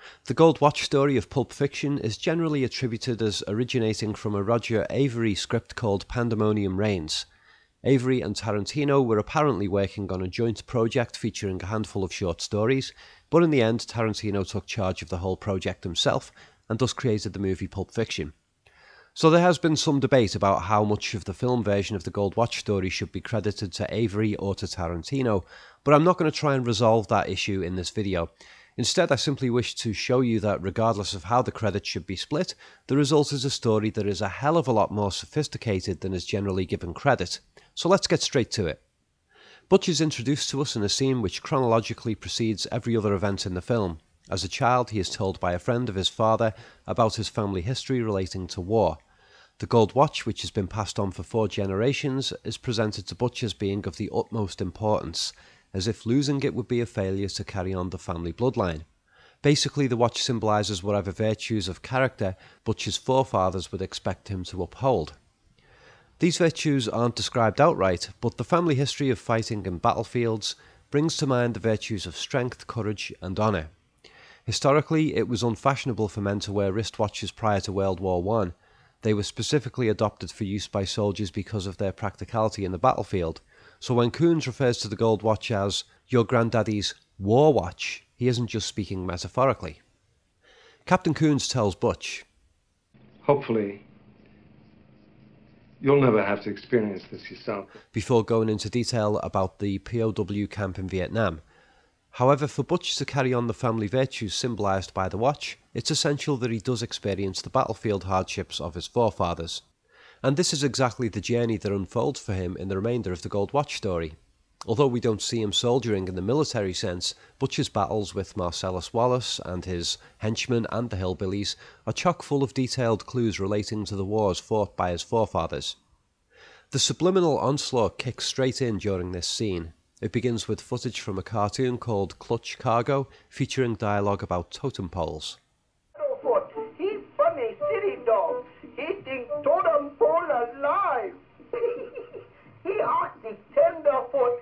The Gold Watch story of Pulp Fiction is generally attributed as originating from a Roger Avery script called Pandemonium Reigns. Avery and Tarantino were apparently working on a joint project featuring a handful of short stories, but in the end Tarantino took charge of the whole project himself and thus created the movie Pulp Fiction. So there has been some debate about how much of the film version of the Gold Watch story should be credited to Avery or to Tarantino, but I'm not going to try and resolve that issue in this video. Instead, I simply wish to show you that regardless of how the credits should be split, the result is a story that is a hell of a lot more sophisticated than is generally given credit. So let's get straight to it. Butch is introduced to us in a scene which chronologically precedes every other event in the film. As a child, he is told by a friend of his father about his family history relating to war. The Gold Watch, which has been passed on for 4 generations, is presented to Butch as being of the utmost importance, as if losing it would be a failure to carry on the family bloodline. Basically, the watch symbolises whatever virtues of character Butch's forefathers would expect him to uphold. These virtues aren't described outright, but the family history of fighting in battlefields brings to mind the virtues of strength, courage and honour. Historically, it was unfashionable for men to wear wristwatches prior to World War I. They were specifically adopted for use by soldiers because of their practicality in the battlefield. So when Coons refers to the Gold Watch as your granddaddy's war watch, he isn't just speaking metaphorically. Captain Coons tells Butch, "Hopefully, you'll never have to experience this yourself," before going into detail about the POW camp in Vietnam. However, for Butch to carry on the family virtues symbolised by the watch, it's essential that he does experience the battlefield hardships of his forefathers. And this is exactly the journey that unfolds for him in the remainder of the Gold Watch story. Although we don't see him soldiering in the military sense, Butch's battles with Marcellus Wallace and his henchmen and the hillbillies are chock full of detailed clues relating to the wars fought by his forefathers. The subliminal onslaught kicks straight in during this scene. It begins with footage from a cartoon called Clutch Cargo, featuring dialogue about totem poles. He funny city dog. He think totem pole alive. He Arctic tenderfoot.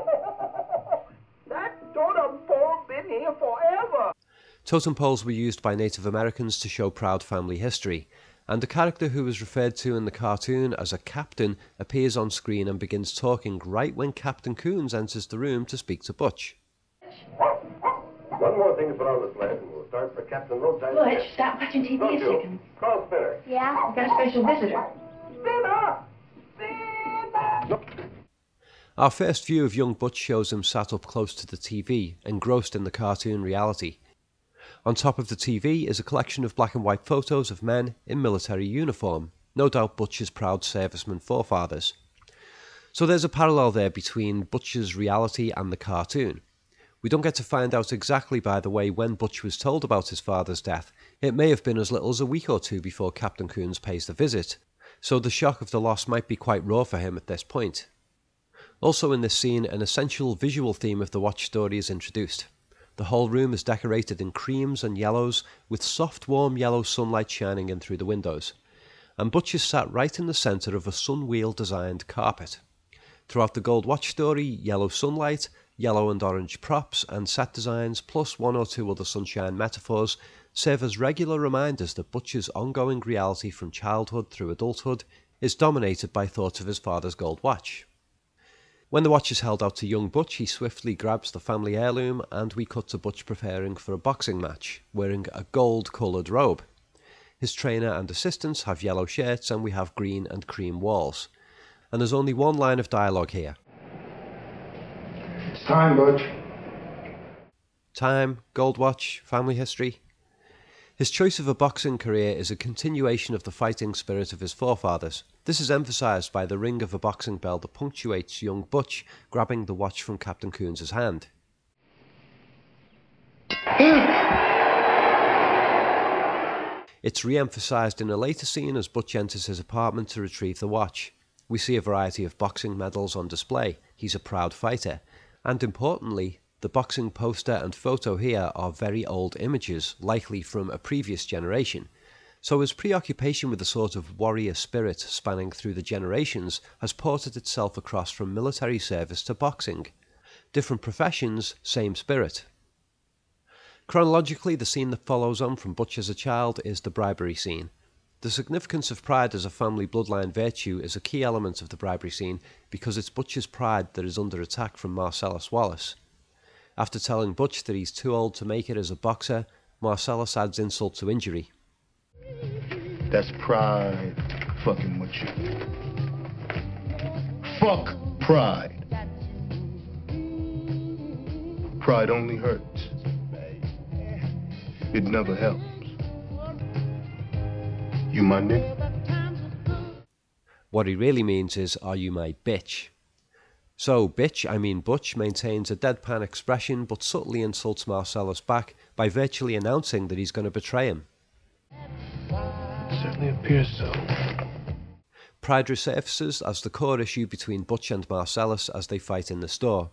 That totem pole been here forever. Totem poles were used by Native Americans to show proud family history, and the character who is referred to in the cartoon as a captain appears on screen and begins talking right when Captain Coons enters the room to speak to Butch. One more thing to put on the sled, and we'll start for Captain Roadside. Butch, stop watching TV a second. Call Spinner. Yeah? We've got a special visitor. Spinner! Spinner! Our first view of young Butch shows him sat up close to the TV, engrossed in the cartoon reality. On top of the TV is a collection of black and white photos of men in military uniform, no doubt Butch's proud servicemen forefathers. So there's a parallel there between Butch's reality and the cartoon. We don't get to find out exactly, by the way, when Butch was told about his father's death. It may have been as little as a week or 2 before Captain Coons pays the visit, so the shock of the loss might be quite raw for him at this point. Also in this scene, an essential visual theme of the Watch story is introduced. The whole room is decorated in creams and yellows, with soft warm yellow sunlight shining in through the windows, and Butch is sat right in the centre of a sunwheel designed carpet. Throughout the Gold Watch story, yellow sunlight, yellow and orange props and set designs, plus 1 or 2 other sunshine metaphors, serve as regular reminders that Butch's ongoing reality from childhood through adulthood is dominated by thoughts of his father's gold watch. When the watch is held out to young Butch, he swiftly grabs the family heirloom, and we cut to Butch preparing for a boxing match, wearing a gold-coloured robe. His trainer and assistants have yellow shirts, and we have green and cream walls. And there's only one line of dialogue here. It's time, Butch. Time, Gold Watch, family history. His choice of a boxing career is a continuation of the fighting spirit of his forefathers. This is emphasised by the ring of a boxing bell that punctuates young Butch grabbing the watch from Captain Coons' hand. It's re-emphasised in a later scene as Butch enters his apartment to retrieve the watch. We see a variety of boxing medals on display. He's a proud fighter. And importantly, the boxing poster and photo here are very old images, likely from a previous generation. So his preoccupation with a sort of warrior spirit spanning through the generations has ported itself across from military service to boxing. Different professions, same spirit. Chronologically, the scene that follows on from Butch as a child is the bribery scene. The significance of pride as a family bloodline virtue is a key element of the bribery scene because it's Butch's pride that is under attack from Marcellus Wallace. After telling Butch that he's too old to make it as a boxer, Marcellus adds insult to injury. That's pride fucking with you. Fuck pride. Pride only hurts. It never helps. You my nigga? What he really means is, are you my bitch? So, bitch, I mean Butch, maintains a deadpan expression but subtly insults Marcellus back by virtually announcing that he's going to betray him. It certainly appears so. Pride resurfaces as the core issue between Butch and Marcellus as they fight in the store.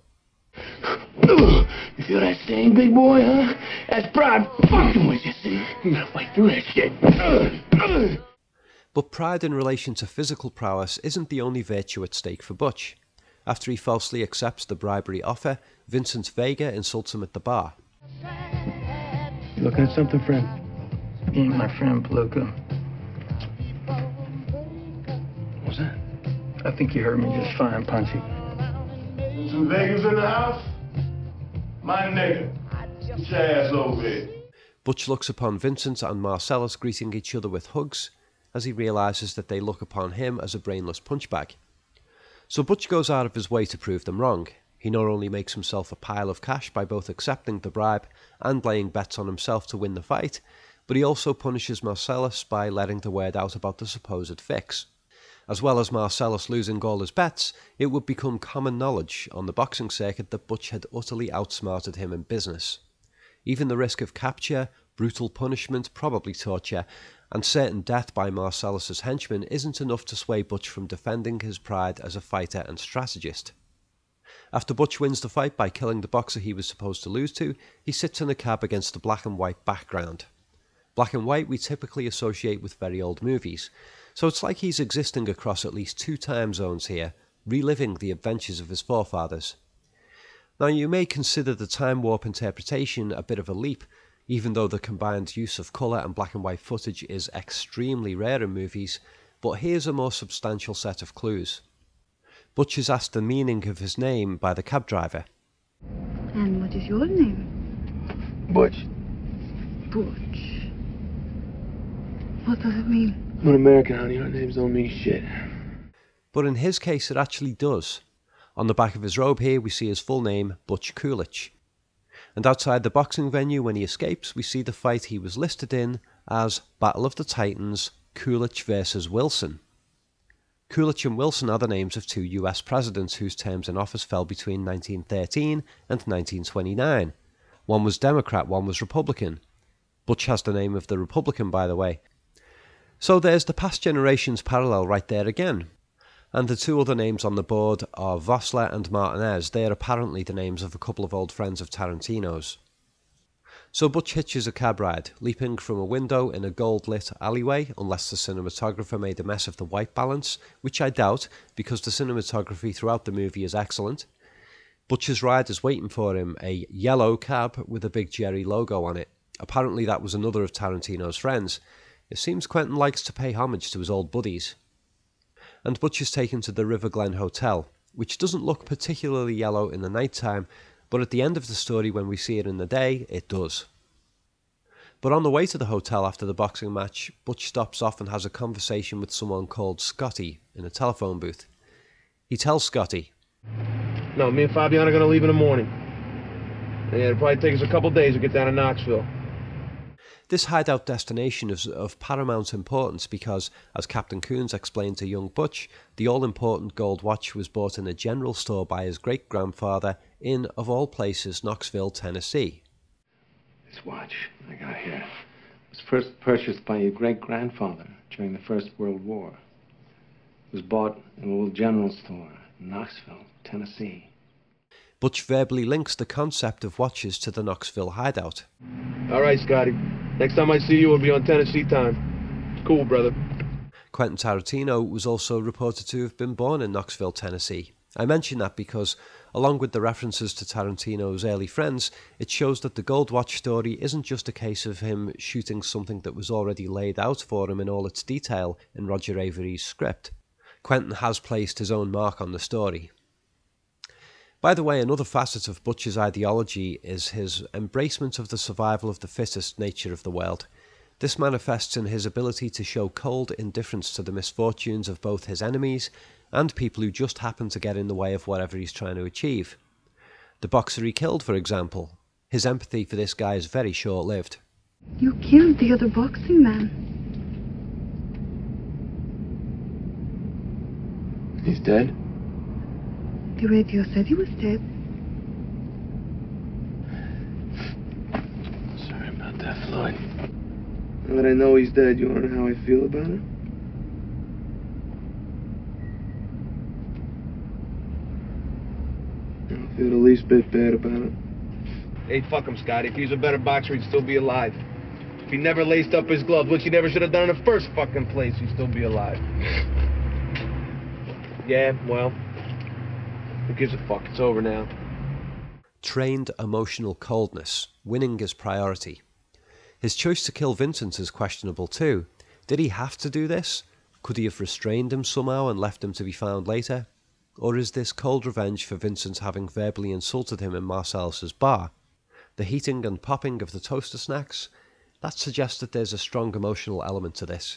You feel that sting, big boy, huh? That's pride fucking with you, see? You gotta fight through that shit. But pride in relation to physical prowess isn't the only virtue at stake for Butch. After he falsely accepts the bribery offer, Vincent Vega insults him at the bar. You looking at something, friend? You ain't my friend, Pluka. What's that? I think you heard me just fine, Punchy. Some Vegas in the house? My nigga. Get your ass over here. Butch looks upon Vincent and Marcellus greeting each other with hugs as he realises that they look upon him as a brainless punchbag. So Butch goes out of his way to prove them wrong. He not only makes himself a pile of cash by both accepting the bribe and laying bets on himself to win the fight, but he also punishes Marcellus by letting the word out about the supposed fix. As well as Marcellus losing all his bets, it would become common knowledge on the boxing circuit that Butch had utterly outsmarted him in business. Even the risk of capture, brutal punishment, probably torture, and certain death by Marcellus's henchmen isn't enough to sway Butch from defending his pride as a fighter and strategist. After Butch wins the fight by killing the boxer he was supposed to lose to, he sits in a cab against the black and white background. Black and white we typically associate with very old movies, so it's like he's existing across at least 2 time zones here, reliving the adventures of his forefathers. Now you may consider the time warp interpretation a bit of a leap, even though the combined use of colour and black and white footage is extremely rare in movies, but here's a more substantial set of clues. Butch is asked the meaning of his name by the cab driver. And what is your name? Butch. Butch. What does it mean? I'm an American, honey. Our names don't mean shit. But in his case it actually does. On the back of his robe here we see his full name, Butch Coolidge. And outside the boxing venue when he escapes we see the fight he was listed in as Battle of the Titans, Coolidge versus Wilson. Coolidge and Wilson are the names of 2 US presidents whose terms in office fell between 1913 and 1929. One was Democrat, one was Republican. Butch has the name of the Republican, by the way. So there's the past generations parallel right there again. And the 2 other names on the board are Vossler and Martinez. They are apparently the names of a couple of old friends of Tarantino's. So Butch hitches a cab ride, leaping from a window in a gold-lit alleyway, unless the cinematographer made a mess of the white balance, which I doubt, because the cinematography throughout the movie is excellent. Butch's ride is waiting for him, a yellow cab with a big Jerry logo on it. Apparently that was another of Tarantino's friends. It seems Quentin likes to pay homage to his old buddies. And Butch is taken to the River Glen Hotel, which doesn't look particularly yellow in the night time, but at the end of the story when we see it in the day, it does. But on the way to the hotel after the boxing match, Butch stops off and has a conversation with someone called Scotty in a telephone booth. He tells Scotty, "No, me and Fabian are going to leave in the morning. Yeah, it'll probably take us a couple days to get down to Knoxville." This hideout destination is of paramount importance because, as Captain Coons explained to young Butch, the all-important gold watch was bought in a general store by his great-grandfather in, of all places, Knoxville, Tennessee. This watch I got here was first purchased by your great-grandfather during the First World War. It was bought in a little general store in Knoxville, Tennessee. Butch verbally links the concept of watches to the Knoxville hideout. "All right, Scotty. Next time I see you, it'll be on Tennessee time. Cool, brother." Quentin Tarantino was also reported to have been born in Knoxville, Tennessee, I mention that because, along with the references to Tarantino's early friends, it shows that the Gold Watch story isn't just a case of him shooting something that was already laid out for him in all its detail in Roger Avary's script. Quentin has placed his own mark on the story. By the way, another facet of Butch's ideology is his embracement of the survival of the fittest nature of the world. This manifests in his ability to show cold indifference to the misfortunes of both his enemies and people who just happen to get in the way of whatever he's trying to achieve. The boxer he killed, for example. His empathy for this guy is very short-lived. You killed the other boxing man. He's dead? The radio said he was dead. Sorry about that, Floyd. Now that I know he's dead, you wanna know how I feel about it? I don't feel the least bit bad about it. Hey, fuck him, Scotty. If he was a better boxer, he'd still be alive. If he never laced up his gloves, which he never should have done in the first fucking place, he'd still be alive. Yeah, well, who gives a fuck? It's over now. Trained emotional coldness, winning is priority. His choice to kill Vincent is questionable too. Did he have to do this? Could he have restrained him somehow and left him to be found later? Or is this cold revenge for Vincent having verbally insulted him in Marcellus's bar? The heating and popping of the toaster snacks? That suggests that there's a strong emotional element to this.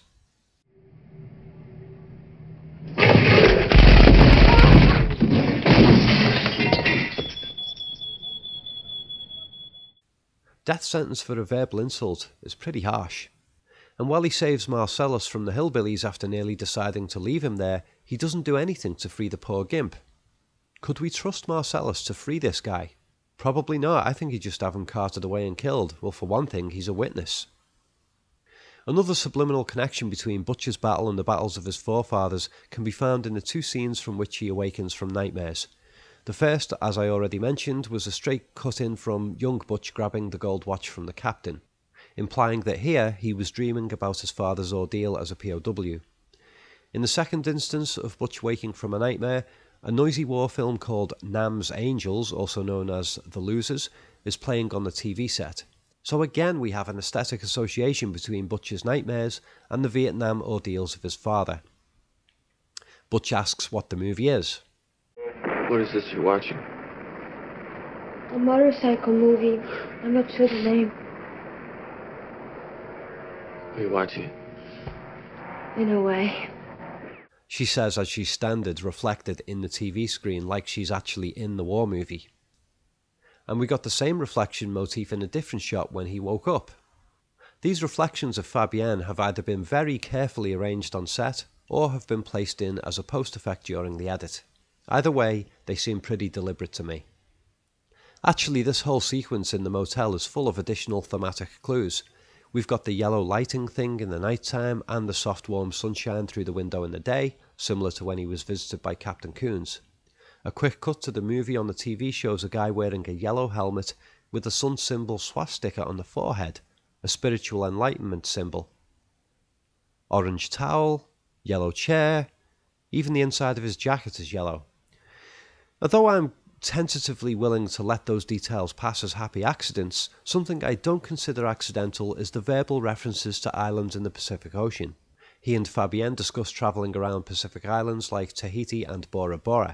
Death sentence for a verbal insult is pretty harsh. And while he saves Marcellus from the hillbillies after nearly deciding to leave him there, he doesn't do anything to free the poor gimp. Could we trust Marcellus to free this guy? Probably not. I think he'd just have him carted away and killed. Well, for one thing, he's a witness. Another subliminal connection between Butcher's battle and the battles of his forefathers can be found in the two scenes from which he awakens from nightmares. The first, as I already mentioned, was a straight cut-in from young Butch grabbing the gold watch from the captain, implying that here he was dreaming about his father's ordeal as a POW. In the second instance of Butch waking from a nightmare, a noisy war film called Nam's Angels, also known as The Losers, is playing on the TV set. So again we have an aesthetic association between Butch's nightmares and the Vietnam ordeals of his father. Butch asks what the movie is. What is this you're watching? A motorcycle movie. I'm not sure the name. Are you watching it? In a way. She says as she's standard reflected in the TV screen like she's actually in the war movie. And we got the same reflection motif in a different shot when he woke up. These reflections of Fabienne have either been very carefully arranged on set or have been placed in as a post effect during the edit. Either way, they seem pretty deliberate to me. Actually, this whole sequence in the motel is full of additional thematic clues. We've got the yellow lighting thing in the nighttime and the soft warm sunshine through the window in the day, similar to when he was visited by Captain Coons. A quick cut to the movie on the TV shows a guy wearing a yellow helmet with the sun symbol swastika on the forehead, a spiritual enlightenment symbol. Orange towel, yellow chair, even the inside of his jacket is yellow. Although I'm tentatively willing to let those details pass as happy accidents, something I don't consider accidental is the verbal references to islands in the Pacific Ocean. He and Fabienne discuss travelling around Pacific islands like Tahiti and Bora Bora.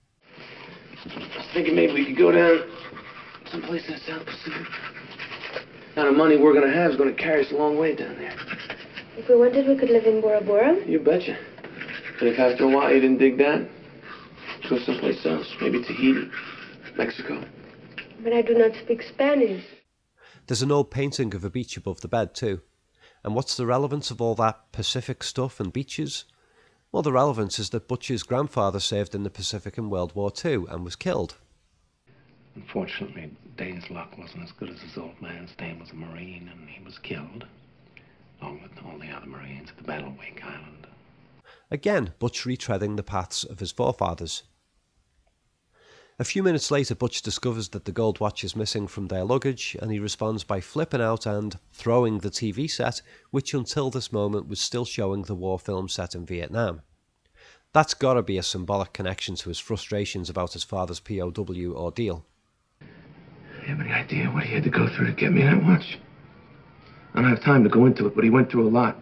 I was thinking maybe we could go down someplace in the South Pacific. Now the money we're gonna have is gonna carry us a long way down there. If we wanted, we could live in Bora Bora. You betcha. But if after a while you didn't dig that, go someplace else. Maybe Tahiti, Mexico. But I do not speak Spanish. There's an old painting of a beach above the bed too. And what's the relevance of all that Pacific stuff and beaches? Well, the relevance is that Butch's grandfather served in the Pacific in World War II and was killed. Unfortunately, Dane's luck wasn't as good as his old man's. Dane was a Marine and he was killed, along with all the other Marines at the Battle of Wake Island. Again, Butch retreading the paths of his forefathers. A few minutes later, Butch discovers that the gold watch is missing from their luggage, and he responds by flipping out and throwing the TV set, which until this moment was still showing the war film set in Vietnam. That's gotta be a symbolic connection to his frustrations about his father's POW ordeal. You have any idea what he had to go through to get me that watch? I don't have time to go into it, but he went through a lot.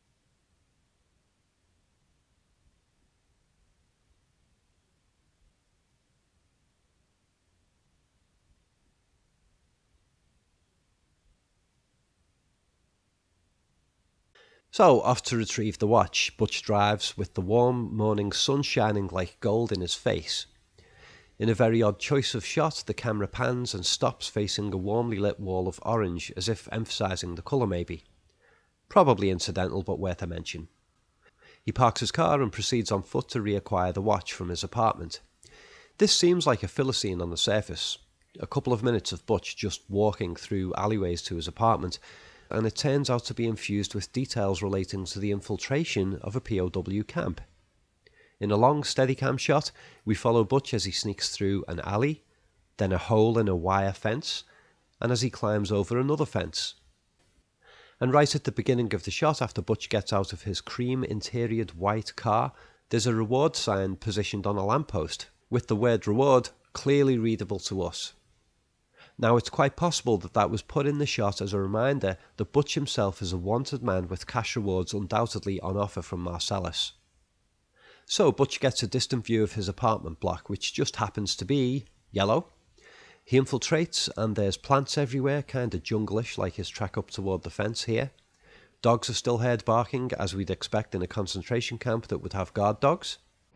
So, off to retrieve the watch, Butch drives with the warm morning sun shining like gold in his face. In a very odd choice of shot, the camera pans and stops facing a warmly lit wall of orange, as if emphasising the colour maybe. Probably incidental, but worth a mention. He parks his car and proceeds on foot to reacquire the watch from his apartment. This seems like a filler scene on the surface. A couple of minutes of Butch just walking through alleyways to his apartment, and it turns out to be infused with details relating to the infiltration of a POW camp. In a long Steadicam shot, we follow Butch as he sneaks through an alley, then a hole in a wire fence, and as he climbs over another fence. And right at the beginning of the shot, after Butch gets out of his cream interioured white car, there's a reward sign positioned on a lamppost, with the word reward clearly readable to us. Now, it's quite possible that that was put in the shot as a reminder that Butch himself is a wanted man with cash rewards undoubtedly on offer from Marcellus. So Butch gets a distant view of his apartment block, which just happens to be yellow. He infiltrates, and there's plants everywhere, kinda jungle-ish like his trek up toward the fence here. Dogs are still heard barking, as we'd expect in a concentration camp that would have guard dogs.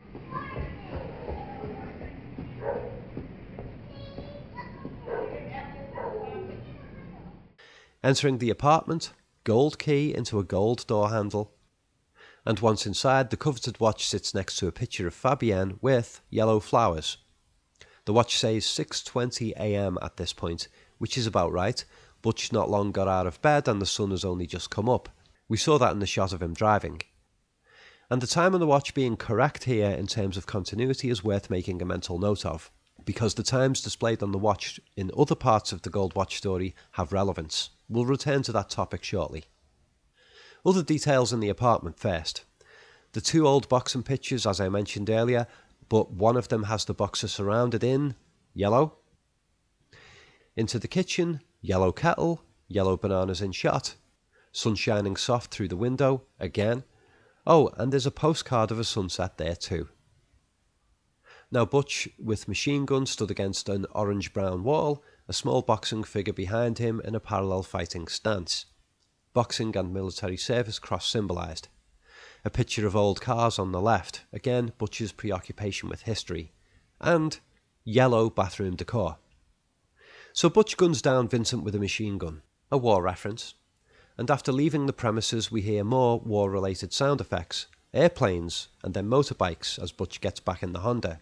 Entering the apartment, gold key into a gold door handle, and once inside, the coveted watch sits next to a picture of Fabienne with yellow flowers. The watch says 6:20 AM at this point, which is about right. Butch not long got out of bed and the sun has only just come up. We saw that in the shot of him driving. And the time on the watch being correct here in terms of continuity is worth making a mental note of, because the times displayed on the watch in other parts of the Gold Watch story have relevance. We'll return to that topic shortly. Other details in the apartment first. The two old boxing pictures, as I mentioned earlier, but one of them has the boxer surrounded in yellow. Into the kitchen, yellow kettle, yellow bananas in shot. Sun shining soft through the window, again. Oh, and there's a postcard of a sunset there too. Now Butch, with machine gun stood against an orange-brown wall, a small boxing figure behind him in a parallel fighting stance. Boxing and military service cross-symbolised. A picture of old cars on the left, again Butch's preoccupation with history. And yellow bathroom decor. So Butch guns down Vincent with a machine gun, a war reference. And after leaving the premises we hear more war-related sound effects, airplanes and then motorbikes as Butch gets back in the Honda.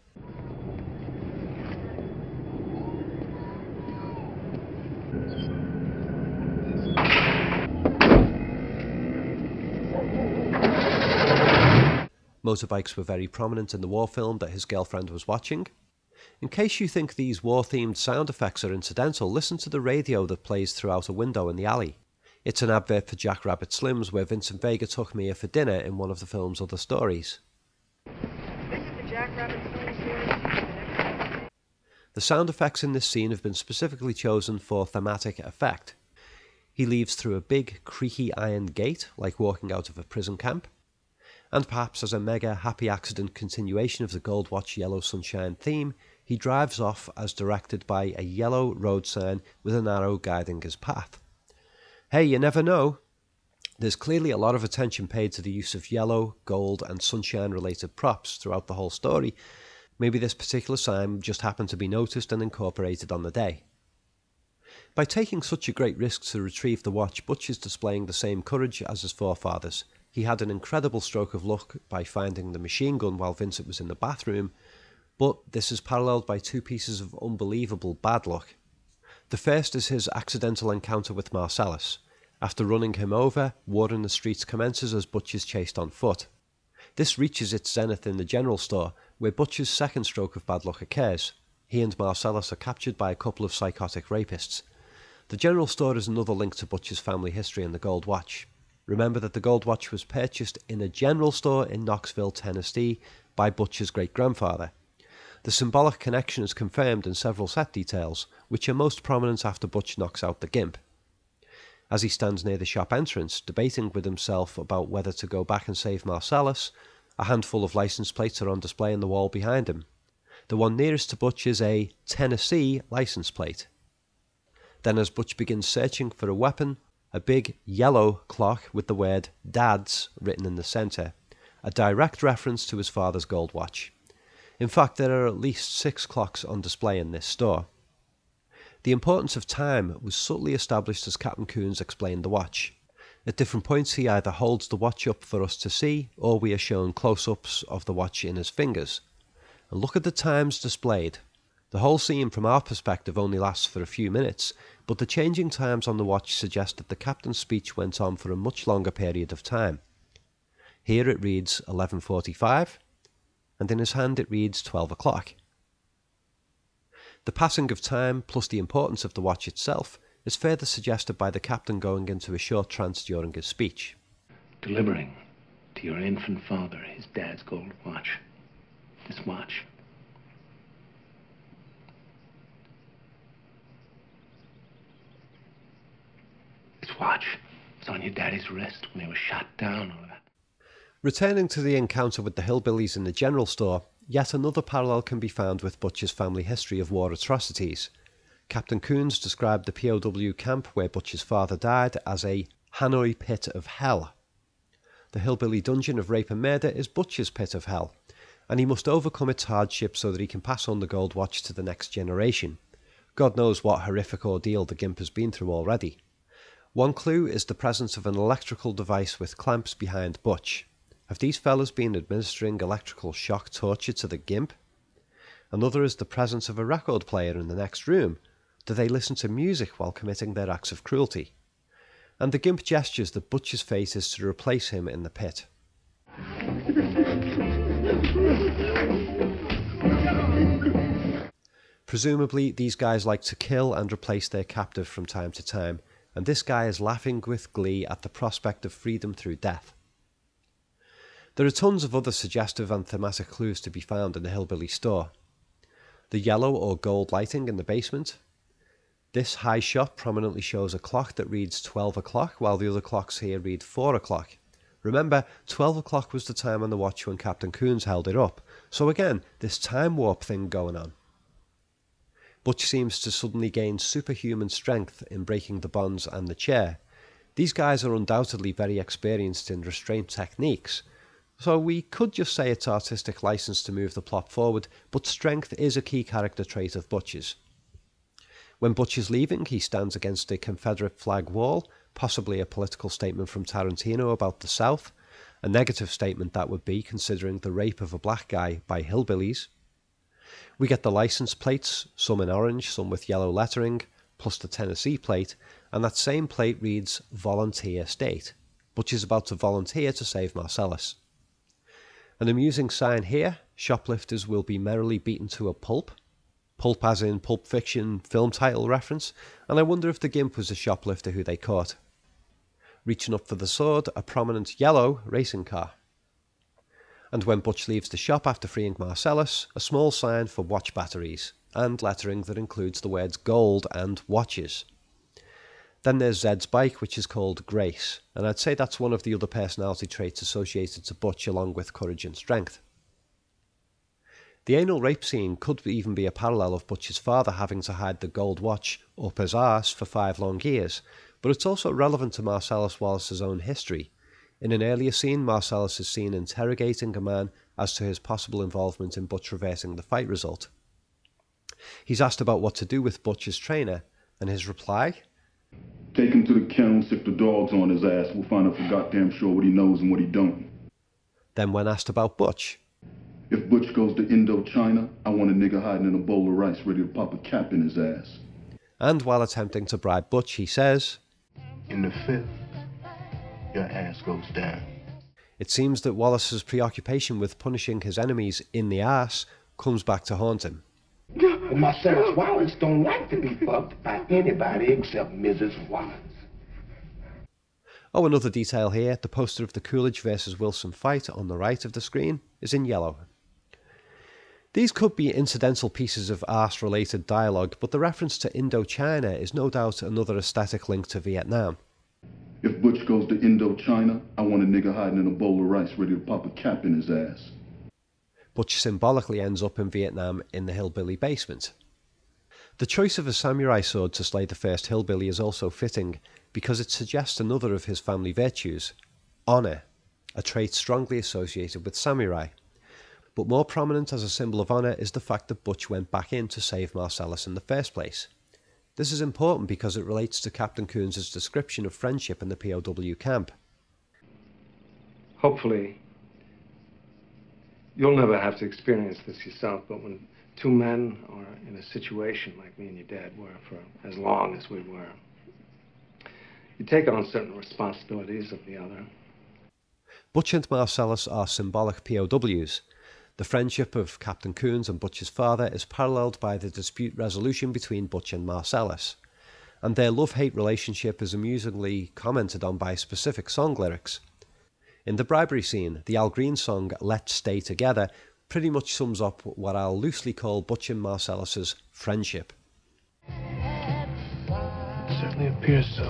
Motorbikes were very prominent in the war film that his girlfriend was watching. In case you think these war-themed sound effects are incidental, listen to the radio that plays throughout a window in the alley. It's an advert for Jack Rabbit Slims where Vincent Vega took Mia for dinner in one of the film's other stories. This is the Jack Rabbit Slims series. The sound effects in this scene have been specifically chosen for thematic effect. He leaves through a big, creaky iron gate, like walking out of a prison camp. And perhaps as a mega happy accident continuation of the Gold Watch Yellow Sunshine theme, he drives off as directed by a yellow road sign with an arrow guiding his path. Hey, you never know. There's clearly a lot of attention paid to the use of yellow, gold and sunshine related props throughout the whole story. Maybe this particular sign just happened to be noticed and incorporated on the day. By taking such a great risk to retrieve the watch, Butch is displaying the same courage as his forefathers. He had an incredible stroke of luck by finding the machine gun while Vincent was in the bathroom, but this is paralleled by two pieces of unbelievable bad luck. The first is his accidental encounter with Marcellus. After running him over, war in the streets commences as Butch is chased on foot. This reaches its zenith in the general store, where Butch's second stroke of bad luck occurs. He and Marcellus are captured by a couple of psychotic rapists. The general store is another link to Butch's family history and the Gold Watch. Remember that the Gold Watch was purchased in a general store in Knoxville, Tennessee, by Butch's great-grandfather. The symbolic connection is confirmed in several set details, which are most prominent after Butch knocks out the gimp. As he stands near the shop entrance, debating with himself about whether to go back and save Marcellus, a handful of license plates are on display in the wall behind him. The one nearest to Butch is a Tennessee license plate. Then as Butch begins searching for a weapon, a big yellow clock with the word Dad's written in the centre, a direct reference to his father's gold watch. In fact, there are at least 6 clocks on display in this store. The importance of time was subtly established as Captain Coons explained the watch. At different points he either holds the watch up for us to see, or we are shown close-ups of the watch in his fingers. And look at the times displayed. The whole scene from our perspective only lasts for a few minutes, but the changing times on the watch suggest that the captain's speech went on for a much longer period of time. Here it reads 11:45, and in his hand it reads 12 o'clock. The passing of time, plus the importance of the watch itself, is further suggested by the captain going into a short trance during his speech. Delivering to your infant father his dad's gold watch. This watch. This watch was on your daddy's wrist when he was shot down. Returning to the encounter with the hillbillies in the general store, yet another parallel can be found with Butch's family history of war atrocities. Captain Coons described the POW camp where Butch's father died as a Hanoi pit of hell. The hillbilly dungeon of rape and murder is Butch's pit of hell, and he must overcome its hardships so that he can pass on the gold watch to the next generation. God knows what horrific ordeal the gimp has been through already. One clue is the presence of an electrical device with clamps behind Butch. Have these fellas been administering electrical shock torture to the gimp? Another is the presence of a record player in the next room. Do they listen to music while committing their acts of cruelty? And the gimp gestures that Butch's fate is to replace him in the pit. Presumably, these guys like to kill and replace their captive from time to time, and this guy is laughing with glee at the prospect of freedom through death. There are tons of other suggestive and thematic clues to be found in the hillbilly store. The yellow or gold lighting in the basement. This high shot prominently shows a clock that reads 12 o'clock, while the other clocks here read 4 o'clock. Remember, 12 o'clock was the time on the watch when Captain Coons held it up, so again, this time warp thing going on. Butch seems to suddenly gain superhuman strength in breaking the bonds and the chair. These guys are undoubtedly very experienced in restraint techniques, so we could just say it's artistic license to move the plot forward, but strength is a key character trait of Butch's. When Butch is leaving, he stands against a Confederate flag wall, possibly a political statement from Tarantino about the South, a negative statement that would be, considering the rape of a black guy by hillbillies. We get the license plates, some in orange, some with yellow lettering, plus the Tennessee plate, and that same plate reads Volunteer State. Butch is about to volunteer to save Marcellus. An amusing sign here, shoplifters will be merrily beaten to a pulp. Pulp as in Pulp Fiction film title reference, and I wonder if the gimp was a shoplifter who they caught. Reaching up for the sword, a prominent yellow racing car. And when Butch leaves the shop after freeing Marcellus, a small sign for watch batteries, and lettering that includes the words gold and watches. Then there's Zed's bike, which is called Grace, and I'd say that's one of the other personality traits associated to Butch along with courage and strength. The anal rape scene could even be a parallel of Butch's father having to hide the gold watch up his arse for 5 long years, but it's also relevant to Marcellus Wallace's own history. In an earlier scene, Marcellus is seen interrogating a man as to his possible involvement in Butch reversing the fight result. He's asked about what to do with Butch's trainer, and his reply? Take him to the kennel, if the dog's on his ass, we'll find out for goddamn sure what he knows and what he don't. Then when asked about Butch? If Butch goes to Indochina, I want a nigga hiding in a bowl of rice ready to pop a cap in his ass. And while attempting to bribe Butch, he says, In the 5th, your ass goes down. It seems that Wallace's preoccupation with punishing his enemies in the ass comes back to haunt him. Marcellus Wallace don't like to be fucked by anybody except Mrs. Wallace. Oh, another detail here, the poster of the Coolidge versus Wilson fight on the right of the screen is in yellow. These could be incidental pieces of arse-related dialogue, but the reference to Indochina is no doubt another aesthetic link to Vietnam. If Butch goes to Indochina, I want a nigga hiding in a bowl of rice ready to pop a cap in his ass. Butch symbolically ends up in Vietnam in the hillbilly basement. The choice of a samurai sword to slay the first hillbilly is also fitting, because it suggests another of his family virtues, honour, a trait strongly associated with samurai. But more prominent as a symbol of honour is the fact that Butch went back in to save Marcellus in the first place. This is important because it relates to Captain Coons' description of friendship in the POW camp. Hopefully, you'll never have to experience this yourself, but when two men are in a situation like me and your dad were for as long as we were, you take on certain responsibilities of the other. Butch and Marcellus are symbolic POWs. The friendship of Captain Coons and Butch's father is paralleled by the dispute resolution between Butch and Marcellus, and their love-hate relationship is amusingly commented on by specific song lyrics. In the bribery scene, the Al Green song Let's Stay Together pretty much sums up what I'll loosely call Butch and Marcellus's friendship. Certainly appears so.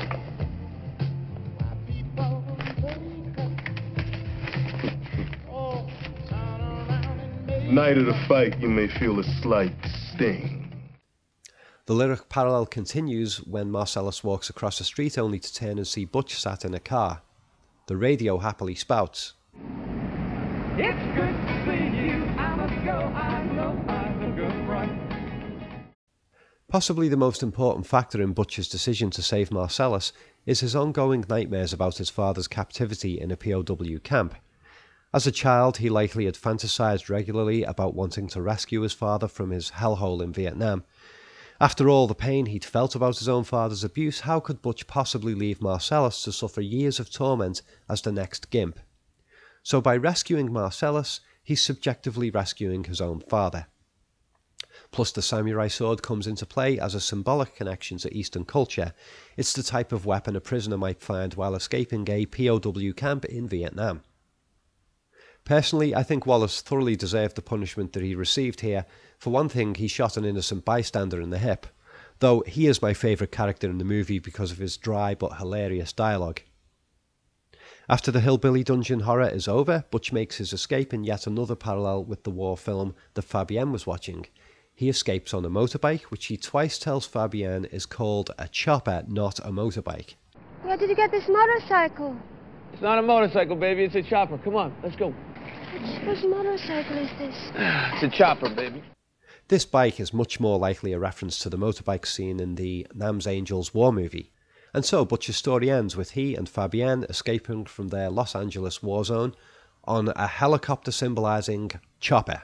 Night of the fight, you may feel a slight sting. The lyric parallel continues when Marcellus walks across the street only to turn and see Butch sat in a car. The radio happily spouts. It's good to see you. I must go. I know I'm a good run. Possibly the most important factor in Butch's decision to save Marcellus is his ongoing nightmares about his father's captivity in a POW camp. As a child, he likely had fantasized regularly about wanting to rescue his father from his hellhole in Vietnam. After all the pain he'd felt about his own father's abuse, how could Butch possibly leave Marcellus to suffer years of torment as the next gimp? So by rescuing Marcellus, he's subjectively rescuing his own father. Plus the samurai sword comes into play as a symbolic connection to Eastern culture. It's the type of weapon a prisoner might find while escaping a POW camp in Vietnam. Personally, I think Wallace thoroughly deserved the punishment that he received here. For one thing, he shot an innocent bystander in the hip, though he is my favourite character in the movie because of his dry but hilarious dialogue. After the hillbilly dungeon horror is over, Butch makes his escape in yet another parallel with the war film that Fabienne was watching. He escapes on a motorbike, which he twice tells Fabienne is called a chopper, not a motorbike. Where did you get this motorcycle? It's not a motorcycle, baby. It's a chopper. Come on, let's go. Which motorcycle is this? It's a chopper, baby. This bike is much more likely a reference to the motorbike scene in the Nam's Angels war movie. And so Butch's story ends with he and Fabienne escaping from their Los Angeles war zone on a helicopter symbolising chopper.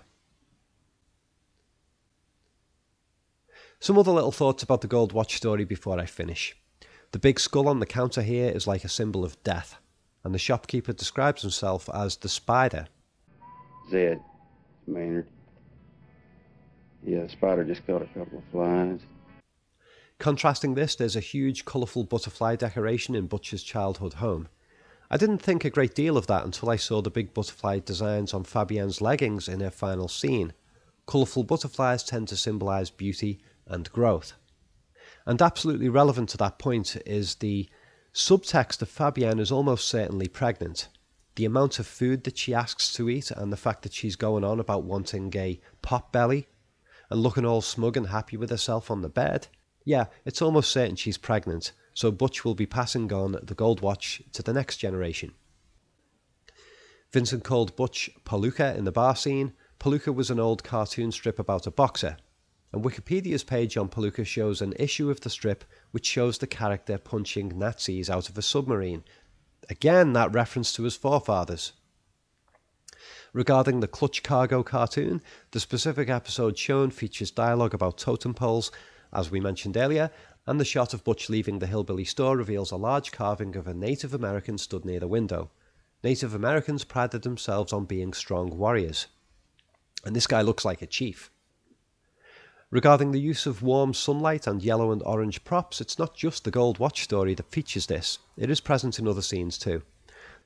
Some other little thoughts about the Gold Watch story before I finish. The big skull on the counter here is like a symbol of death, and the shopkeeper describes himself as the Spider. Zed Maynard. Yeah, the spider just caught a couple of flies. Contrasting this, there's a huge colourful butterfly decoration in Butch's childhood home. I didn't think a great deal of that until I saw the big butterfly designs on Fabienne's leggings in her final scene. Colourful butterflies tend to symbolise beauty and growth. And absolutely relevant to that point is the subtext that Fabienne is almost certainly pregnant. The amount of food that she asks to eat and the fact that she's going on about wanting a pot belly and looking all smug and happy with herself on the bed. Yeah, it's almost certain she's pregnant, so Butch will be passing on the Gold Watch to the next generation. Vincent called Butch Palooka in the bar scene. Palooka was an old cartoon strip about a boxer, and Wikipedia's page on Palooka shows an issue of the strip which shows the character punching Nazis out of a submarine. Again, that reference to his forefathers. Regarding the Clutch Cargo cartoon, the specific episode shown features dialogue about totem poles, as we mentioned earlier, and the shot of Butch leaving the hillbilly store reveals a large carving of a Native American stood near the window. Native Americans prided themselves on being strong warriors, and this guy looks like a chief. Regarding the use of warm sunlight and yellow and orange props, it's not just the Gold Watch story that features this. It is present in other scenes too.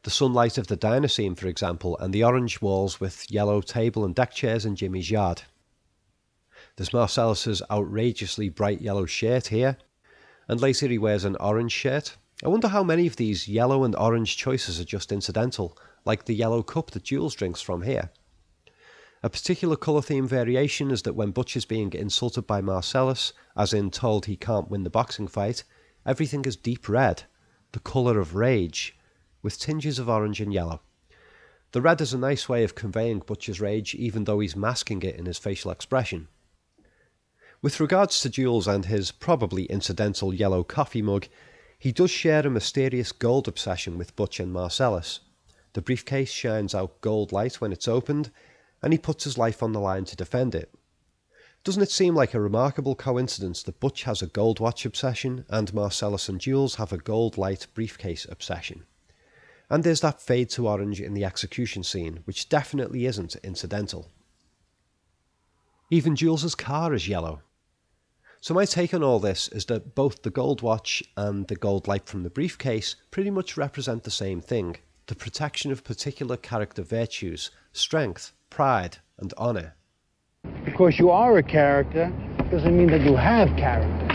The sunlight of the diner scene, for example, and the orange walls with yellow table and deck chairs in Jimmy's yard. There's Marcellus's outrageously bright yellow shirt here, and later he wears an orange shirt. I wonder how many of these yellow and orange choices are just incidental, like the yellow cup that Jules drinks from here. A particular colour theme variation is that when Butch is being insulted by Marcellus, as in told he can't win the boxing fight, everything is deep red, the colour of rage, with tinges of orange and yellow. The red is a nice way of conveying Butch's rage, even though he's masking it in his facial expression. With regards to Jules and his probably incidental yellow coffee mug, he does share a mysterious gold obsession with Butch and Marcellus. The briefcase shines out gold light when it's opened, and he puts his life on the line to defend it. Doesn't it seem like a remarkable coincidence that Butch has a gold watch obsession and Marcellus and Jules have a gold light briefcase obsession? And there's that fade to orange in the execution scene, which definitely isn't incidental. Even Jules's car is yellow. So my take on all this is that both the gold watch and the gold light from the briefcase pretty much represent the same thing, the protection of particular character virtues, strength, pride, and honour. Because you are a character doesn't mean that you have character.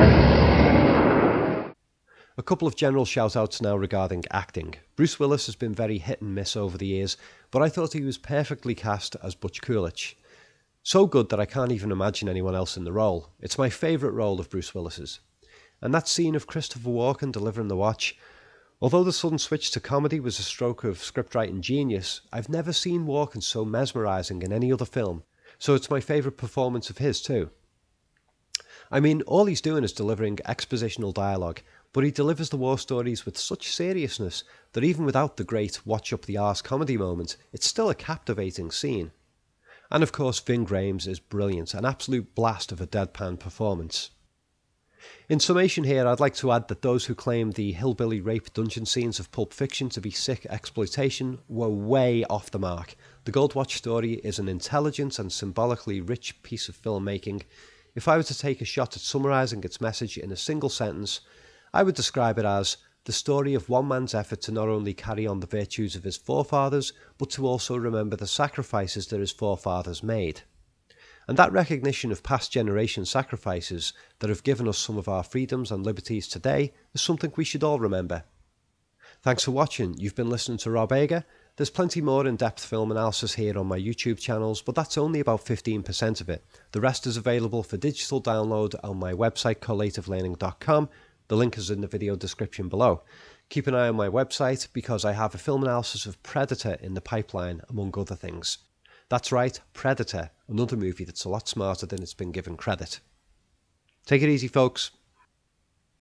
A couple of general shout-outs now regarding acting. Bruce Willis has been very hit and miss over the years, but I thought he was perfectly cast as Butch Coolidge. So good that I can't even imagine anyone else in the role. It's my favourite role of Bruce Willis's. And that scene of Christopher Walken delivering the watch, although the sudden switch to comedy was a stroke of scriptwriting genius, I've never seen Walken so mesmerising in any other film, so it's my favourite performance of his too. I mean, all he's doing is delivering expositional dialogue, but he delivers the war stories with such seriousness that even without the great watch up the arse comedy moment, it's still a captivating scene. And of course Ving Rhames is brilliant, an absolute blast of a deadpan performance. In summation here, I'd like to add that those who claim the hillbilly rape dungeon scenes of Pulp Fiction to be sick exploitation were way off the mark. The Gold Watch story is an intelligent and symbolically rich piece of filmmaking. If I were to take a shot at summarising its message in a single sentence, I would describe it as the story of one man's effort to not only carry on the virtues of his forefathers, but to also remember the sacrifices that his forefathers made. And that recognition of past generation sacrifices that have given us some of our freedoms and liberties today is something we should all remember. Thanks for watching. You've been listening to Rob Ager. There's plenty more in-depth film analysis here on my YouTube channels, but that's only about 15% of it. The rest is available for digital download on my website collativelearning.com. The link is in the video description below. Keep an eye on my website because I have a film analysis of Predator in the pipeline, among other things. That's right, Predator, another movie that's a lot smarter than it's been given credit. Take it easy, folks.